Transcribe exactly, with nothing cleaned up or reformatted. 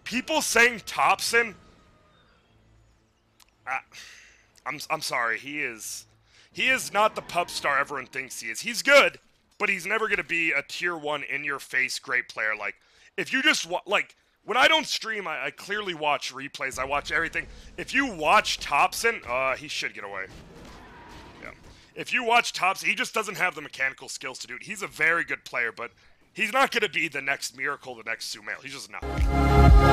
people saying Topson, uh, I'm I'm sorry, he is he is not the pub star everyone thinks he is. He's good, but he's never gonna be a tier one in your face great player. Like if you just wa like when I don't stream, I, I clearly watch replays. I watch everything. If you watch Topson, uh, he should get away. Yeah. If you watch Topson, he just doesn't have the mechanical skills to do it. He's a very good player, but he's not gonna be the next Miracle, the next Sumail. He's just not.